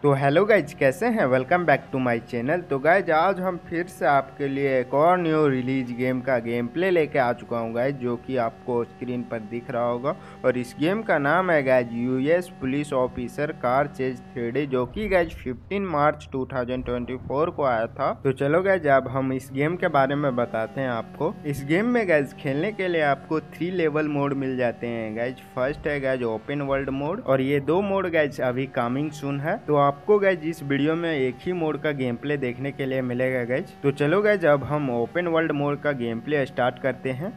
तो hello guys, कैसे हैं? Welcome back to my channel. तो गाइज आज हम फिर से आपके लिए एक और न्यू रिलीज गेम का गेम प्ले लेके आ चुका हूँ गाइज, जो कि आपको स्क्रीन पर दिख रहा होगा। और इस गेम का नाम है guys US police officer car chase 3D, जो कि गाइज 15 मार्च 2024 को आया था। तो चलो गाइज अब हम इस गेम के बारे में बताते हैं आपको। इस गेम में गाइज खेलने के लिए आपको 3 लेवल मोड मिल जाते हैं गाइज। फर्स्ट है गाइज ओपन वर्ल्ड मोड, और ये 2 मोड गाइज अभी कमिंग सून है। तो आपको गाइज इस वीडियो में एक ही मोड का गेम प्ले देखने के लिए मिलेगा गाइज। तो चलो गाइज अब हम ओपन वर्ल्ड मोड का गेम प्ले स्टार्ट करते हैं।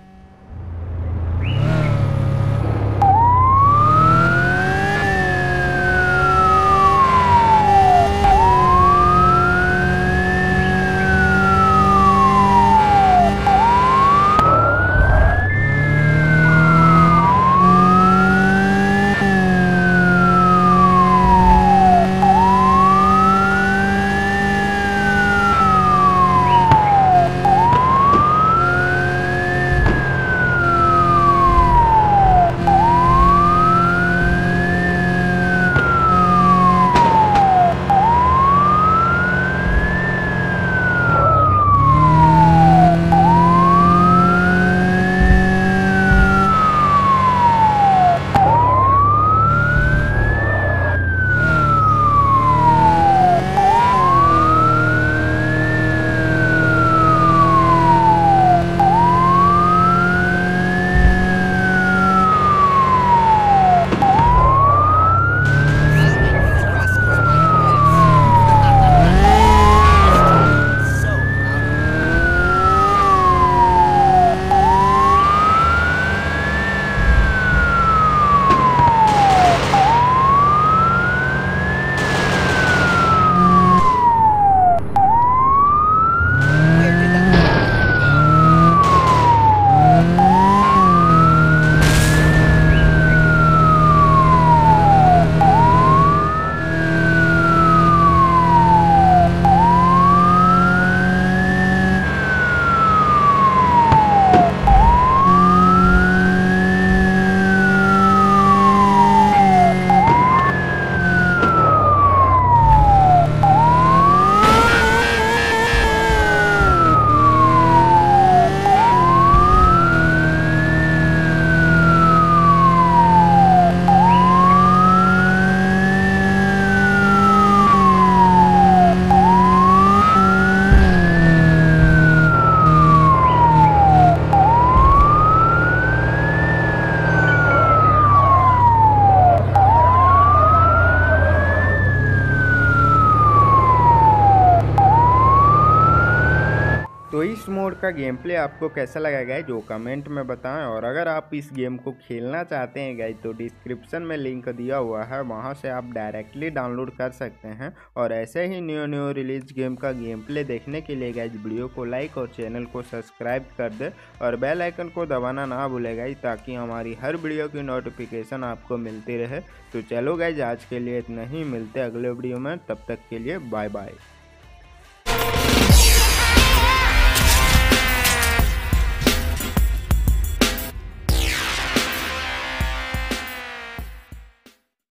तो इस मोड का गेम प्ले आपको कैसा लगा गाइज, जो कमेंट में बताएं। और अगर आप इस गेम को खेलना चाहते हैं गाइज, तो डिस्क्रिप्शन में लिंक दिया हुआ है, वहां से आप डायरेक्टली डाउनलोड कर सकते हैं। और ऐसे ही न्यू रिलीज गेम का गेम प्ले देखने के लिए गाइज वीडियो को लाइक और चैनल को सब्सक्राइब कर दे, और बेल आइकन को दबाना ना भूले गाइज, ताकि हमारी हर वीडियो की नोटिफिकेशन आपको मिलती रहे। तो चलो गाइज आज के लिए इतना ही, मिलते हैं अगले वीडियो में, तब तक के लिए बाय बाय।